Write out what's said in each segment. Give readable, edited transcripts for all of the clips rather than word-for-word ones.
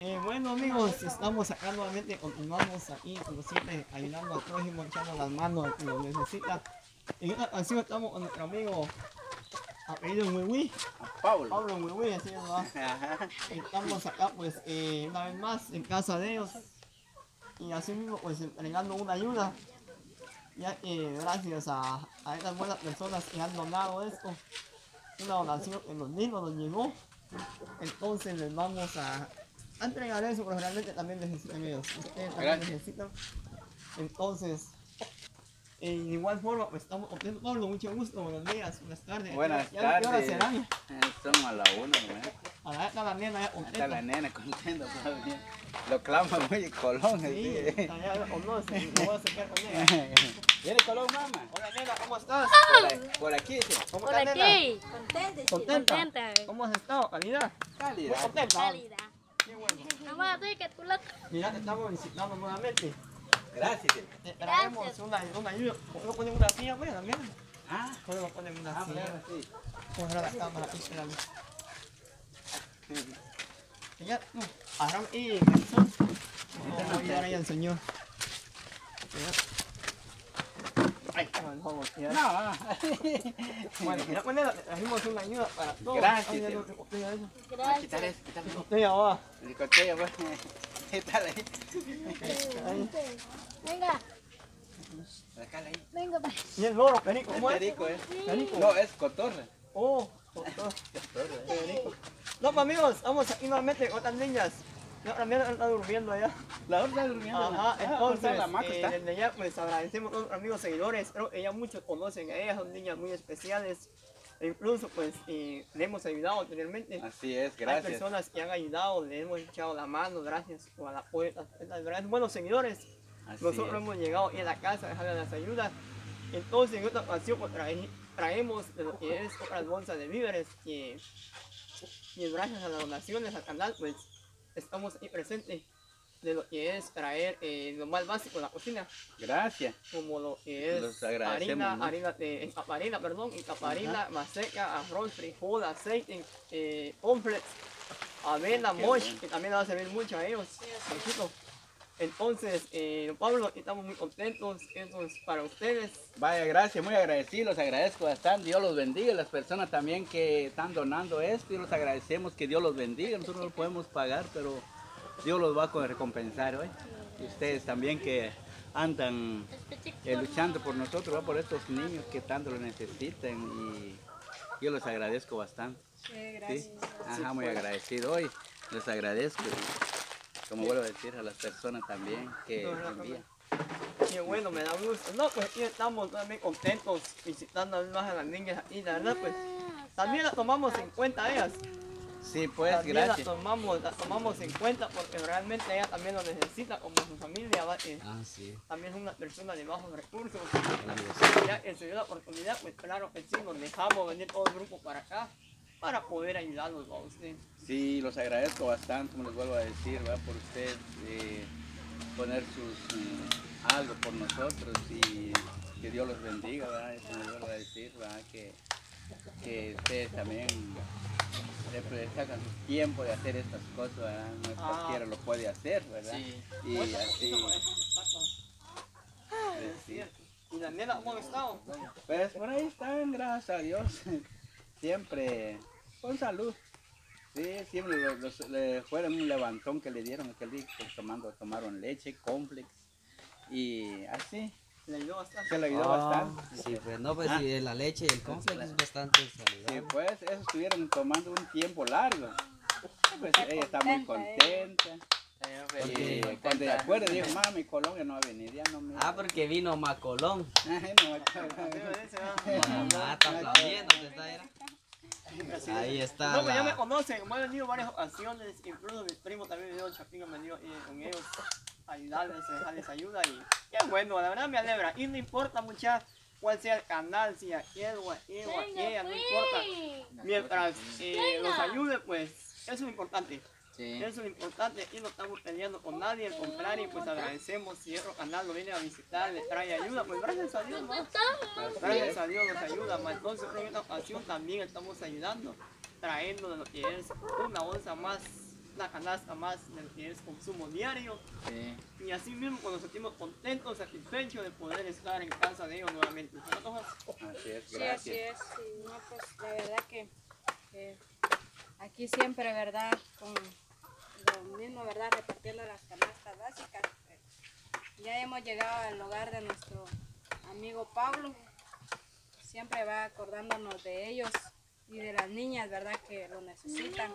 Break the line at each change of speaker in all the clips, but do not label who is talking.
Bueno amigos, estamos acá nuevamente, continuamos aquí como siempre ayudando al prójimo, echando las manos al que lo necesita. En esta ocasión estamos con nuestro amigo apellido Wiwi, Pablo Wiwi, así es, ¿verdad? Estamos acá pues una vez más en casa de ellos y así mismo pues entregando una ayuda, ya que gracias a estas buenas personas que han donado esto, una donación que los niños nos llegó. Entonces les vamos a entregar eso, pero realmente también necesitan ellos. Ustedes también necesitan. Entonces, en igual forma, pues estamos contentos. Pablo, mucho gusto. Buenos días, buenas tardes.
Buenas
¿Qué
tardes.
hora serán?
Son a la 1, ¿no?
Ahora está la nena ya contenta.
Está la nena contenta todavía. Lo clama muy Colón.
Sí, allá lo conoce, lo voy a acercar con ella.
¿Viene Colón, mamá?
Hola nena, ¿cómo estás?
Por aquí, sí.
¿Cómo
Por
estás, nena?
aquí.
¿Contenta?
Contenta.
¿Cómo has estado? ¿Calidad?
Cálida.
¿Muy contenta?
Cálida.
Qué bueno.
Mamá, tú que tú loco.
Mira, te estamos visitando nuevamente.
Gracias.
Te traemos una ayuda. ¿Podemos poner una silla, pues, también?
Ah,
Podemos poner una silla.
claro, sí.
Vamos a ver la cámara, espérame. Ya, agarramos y son. Vamos a ayudar ahí al señor. Ay, no, ya.
No.
Bueno, mira, bueno, trajimos una ayuda para todos.
Gracias,
Ay, ya
tío.
no te copia eso.
Gracias.
Quitar eso, quitar eso.
Botella, va.
El coteo, pues. ¿Qué tal ahí?
Ahí.
Venga,
Sacala ahí.
venga.
Y el loro, perico,
Es
¿cómo es?
perico, ¿eh?
Perico.
No, es cotorra.
Oh, doctor. Perico. No, pues, amigos, estamos aquí nuevamente con otras niñas. No, también está durmiendo allá.
La otra está durmiendo.
Ajá, entonces,
la maca está.
desde ya pues agradecemos a nuestros amigos seguidores, creo que ya muchos conocen a ellas, son niñas muy especiales, e incluso pues le hemos ayudado anteriormente.
Así es,
Hay
gracias.
personas que han ayudado, le hemos echado la mano, gracias por el apoyo, gracias, buenos seguidores.
Así
Nosotros
es.
hemos llegado aquí a la casa a dejarle las ayudas. Entonces en esta ocasión pues, traemos de lo que es otras bolsas de víveres y gracias a las donaciones al canal pues estamos aquí presentes de lo que es traer lo más básico de la cocina,
Gracias.
como lo que
Los
es
agradecemos,
harina,
¿no?
harina de encaparina, perdón, encaparina, maseca, arroz, frijol, aceite, cornflakes, avena,
Qué
mosh,
bueno.
que también le va a servir mucho a ellos. Poquito. Entonces, Pablo, estamos muy contentos, eso es para ustedes.
Vaya, gracias, muy agradecido, los agradezco bastante, Dios los bendiga, las personas también que están donando esto, y los agradecemos, que Dios los bendiga, nosotros no lo podemos pagar, pero Dios los va a recompensar hoy. Y ustedes también que andan luchando por nosotros, ¿va? Por estos niños que tanto lo necesitan, y yo los agradezco bastante.
Gracias.
¿Sí? Ajá, muy agradecido hoy, les agradezco. Como vuelvo a decir a las personas también que envían.
Y bueno, me da gusto. No, pues aquí estamos también contentos visitando más a las niñas y la verdad pues también las tomamos en cuenta ellas.
Sí, pues,
También
gracias.
las tomamos en cuenta porque realmente ella también lo necesita como su familia, ¿va?
Sí.
También es una persona de bajos recursos. Ya que se dio la oportunidad, pues claro que sí, nos dejamos venir todo el grupo para acá para poder ayudarlos a usted.
Sí, los agradezco bastante, como les vuelvo a decir, ¿verdad? Por usted poner sus algo por nosotros, y que Dios los bendiga, ¿verdad? Eso les vuelvo a decir, ¿verdad? Que ustedes también siempre sacan su tiempo de hacer estas cosas, ¿verdad? No es cualquiera lo puede hacer, ¿verdad?
Sí.
Y así,
Sí. ¿Y la nena cómo ha estado?
pues por ahí están, gracias a Dios, siempre con salud. Sí, siempre le fueron un levantón que le dieron aquel día, que tomaron leche, cornflakes, y así,
Le ayudó bastante.
se le ayudó bastante.
Sí, pues no, pues
Ah.
sí, la leche y el cornflakes es bastante
Sí,
saludable.
pues eso estuvieron tomando un tiempo largo. Pues ella está muy contenta. Y cuando se acuerda dijo, mami, Colombia no va a venir, ya no me...
Ah, porque vino Macolón.
Ay, no,
Ah, está aplaudiendo, te está ahí. Ahí está
No, pues ya me
la...
conocen, me han venido varias ocasiones, incluso mis primos también me dio Chapín, han venido con ellos a ayudarles, a dejarles ayuda y qué bueno, la verdad me alegra. Y no importa mucha cuál sea el canal, si aquel o aquel o aquella, no importa. Mientras los ayude, pues eso es lo importante.
Sí.
Eso es lo importante y no estamos peleando con nadie, al contrario, pues agradecemos si otro canal lo viene a visitar, le trae ayuda, pues gracias a Dios, ¿no? Gracias a Dios nos ayuda, más entonces en esta ocasión también estamos ayudando, trayendo de lo que es una bolsa más una canasta más del que es consumo diario.
Sí.
Y así mismo cuando nos sentimos contentos, satisfechos de poder estar en casa de ellos nuevamente. ¿No, Tojas?
Así es,
Sí,
gracias.
así es. Sí, no, pues la verdad que aquí siempre, ¿verdad? Con lo mismo, ¿verdad? Repartiendo las canastas básicas. Ya hemos llegado al hogar de nuestro amigo Pablo. Siempre va acordándonos de ellos y de las niñas, ¿verdad? Que lo necesitan.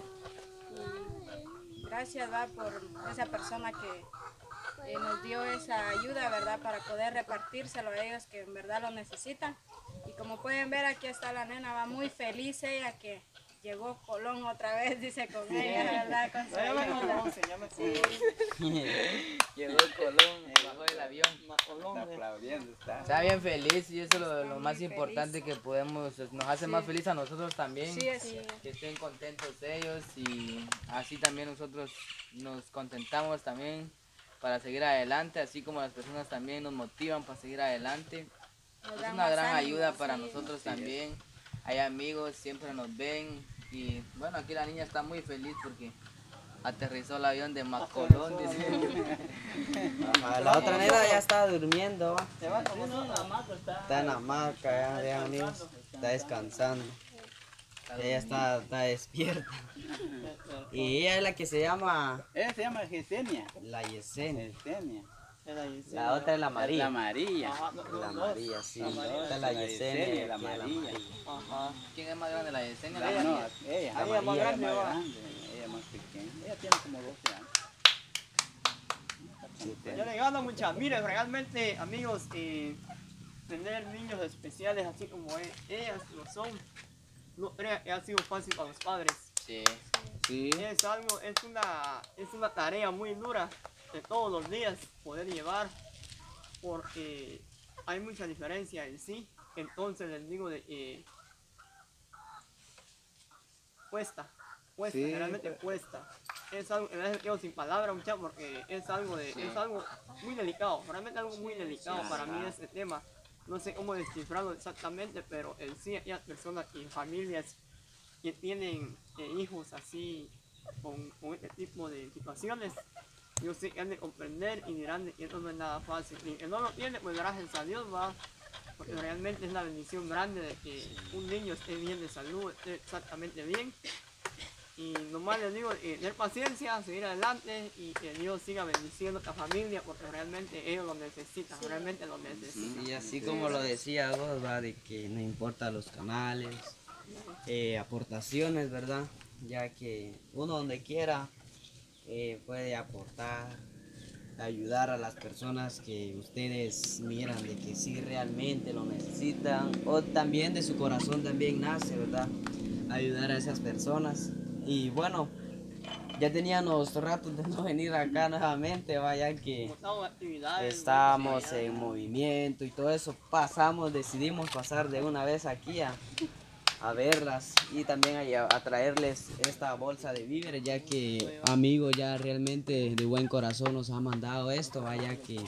Y gracias, va, por esa persona que nos dio esa ayuda, ¿verdad? Para poder repartírselo a ellos que en verdad lo necesitan. Y como pueden ver, aquí está la nena, va muy feliz ella que llegó Colón otra vez, dice con ella, ¿verdad? Con su
Se llama
ayuda.
Colón, se llama Colón.
Llegó el Colón, bajó del avión.
Colón,
Está aplaudiendo, está.
Está bien feliz y eso es lo
Está
más
muy
importante
feliz.
que podemos, nos hace
Sí.
más feliz a nosotros también.
Sí, así es.
Que estén contentos ellos y así también nosotros nos contentamos también para seguir adelante, así como las personas también nos motivan para seguir adelante.
Nos
Es
dan
una
más
gran
ánimo,
ayuda para
sí.
nosotros también. Hay amigos, siempre nos ven y bueno, aquí la niña está muy feliz porque aterrizó el avión de Macolón, dice.
Ajá, la otra nena ya está durmiendo, va.
Se va como
No, la mato está.
Está en la hamaca, ya, vean, amigos. Está descansando. Ella está despierta. Y ella es la que se llama
Ella se llama Jesenia.
la Yesenia.
Jesenia.
La otra es la
La
María.
María.
Ajá,
La María, sí.
La María.
Esta es la
La
Yesenia
Yesenia,
y
la
aquí es
María.
Ajá.
¿Quién es más grande, la Yesenia?
La, no, ella.
Ahí es más
Ella
grande,
más
va.
grande. Ella más pequeña. Ella tiene como 12 años.
Yo le gano muchas. Miren, realmente, amigos, tener niños especiales así como ellas lo son, no creo que ha sido fácil para los padres.
Sí.
Sí.
Es una tarea muy dura de todos los días poder llevar, porque hay mucha diferencia en sí. Entonces les digo de que cuesta,
Sí.
realmente cuesta. Es algo que me deja quedo sin palabras, muchachos, porque es algo muy delicado, realmente algo muy delicado para mí este tema. No sé cómo descifrarlo exactamente, pero en sí hay personas y familias que tienen hijos así con este tipo de situaciones. Yo sé que han de comprender y dirán de que esto no es nada fácil. Y el que no lo tiene, pues gracias a Dios va, porque realmente es la bendición grande de que un niño esté bien de salud, esté exactamente bien. Y nomás les digo, tener paciencia, seguir adelante y que Dios siga bendiciendo a esta familia, porque realmente ellos lo necesitan, realmente lo necesitan.
Y así como lo decía vos, va, de que no importa los canales, aportaciones, ¿verdad? Ya que uno donde quiera puede aportar, ayudar a las personas que ustedes miran de que sí realmente lo necesitan, o también de su corazón también nace, ¿verdad? Ayudar a esas personas. Y bueno, ya teníamos ratos de no venir acá nuevamente, vaya que
Como estamos en actividades,
estábamos en movimiento y todo eso, decidimos pasar de una vez aquí a verlas y también a traerles esta bolsa de víveres, ya que amigos ya realmente de buen corazón nos ha mandado esto, vaya que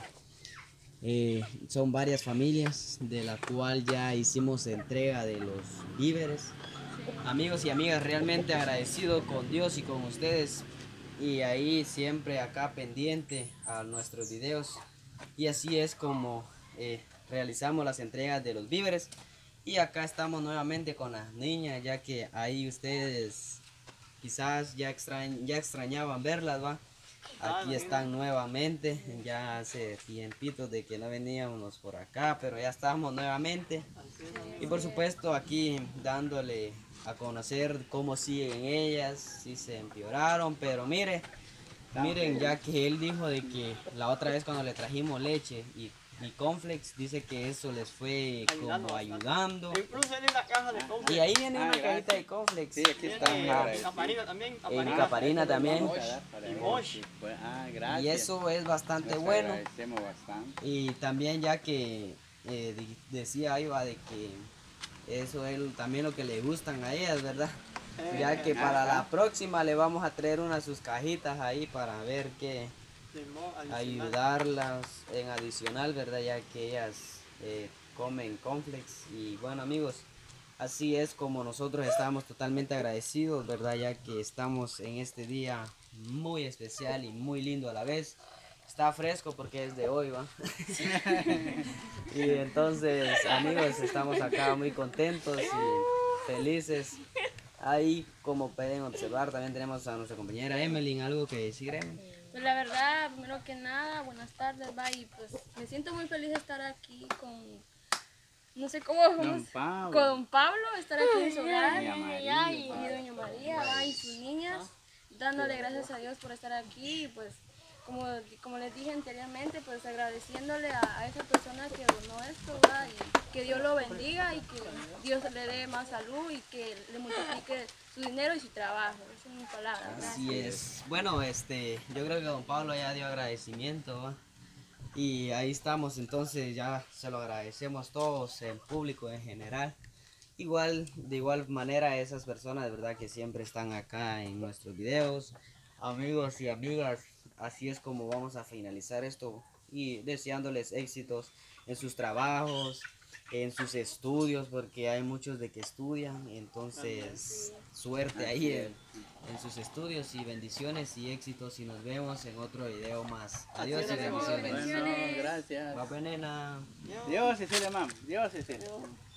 son varias familias de la cual ya hicimos entrega de los víveres. Amigos y amigas, realmente agradecido con Dios y con ustedes, y ahí siempre acá pendiente a nuestros videos, y así es como realizamos las entregas de los víveres. Y acá estamos nuevamente con las niñas, ya que ahí ustedes quizás ya extrañaban verlas, va. Aquí están nuevamente, ya hace tiempitos de que no veníamos por acá, pero ya estamos nuevamente. Y por supuesto aquí dándole a conocer cómo siguen ellas, si se empeoraron, pero miren, ya que él dijo de que la otra vez cuando le trajimos leche y cornflakes, dice que eso les fue como ayudando.
Incluso en la caja de compras.
Y ahí viene una
gracias.
cajita de cornflakes.
Sí, aquí está.
Caparina también.
En Caparina también.
Y Bosch.
Gracias.
Y eso es bastante
Les
bueno.
agradecemos bastante.
Y también ya que decía Iva de que eso es también lo que le gustan a ellas, ¿verdad? Ya que para la próxima le vamos a traer una de sus cajitas ahí para ver qué ayudarlas en adicional, ¿verdad? Ya que ellas comen cornflakes. Y bueno amigos, Así es como nosotros estamos totalmente agradecidos, ¿verdad? Ya que estamos en este día muy especial y muy lindo a la vez. Está fresco porque es de hoy, ¿va? Y entonces, amigos, estamos acá muy contentos y felices. Ahí, como pueden observar, también tenemos a nuestra compañera Emeline. ¿Algo que decir, Emeline?
Pues la verdad, primero que nada, buenas tardes, va, y pues me siento muy feliz de estar aquí con, no sé cómo,
Don Pablo.
con Pablo, estar aquí en su hogar,
Doña María,
y doña María, va, y sus niñas, dándole gracias a Dios por estar aquí, y pues como les dije anteriormente, pues agradeciéndole a esa persona que donó esto, va, y que Dios lo bendiga y que Dios le dé más salud y que le multiplique su dinero y su trabajo. Esa es mi palabra.
Así es. Bueno, yo creo que don Pablo ya dio agradecimiento, ¿va? Y ahí estamos, entonces ya se lo agradecemos todos, el público en general. De igual manera a esas personas de verdad que siempre están acá en nuestros videos, amigos y amigas, así es como vamos a finalizar esto y deseándoles éxitos en sus trabajos, en sus estudios, porque hay muchos de que estudian, entonces suerte ahí en sus estudios y bendiciones y éxitos y nos vemos en otro video más. Adiós y bendiciones.
Bueno, gracias.
Va, nena.
Dios, Cecilia, mam. Dios, Cecilia.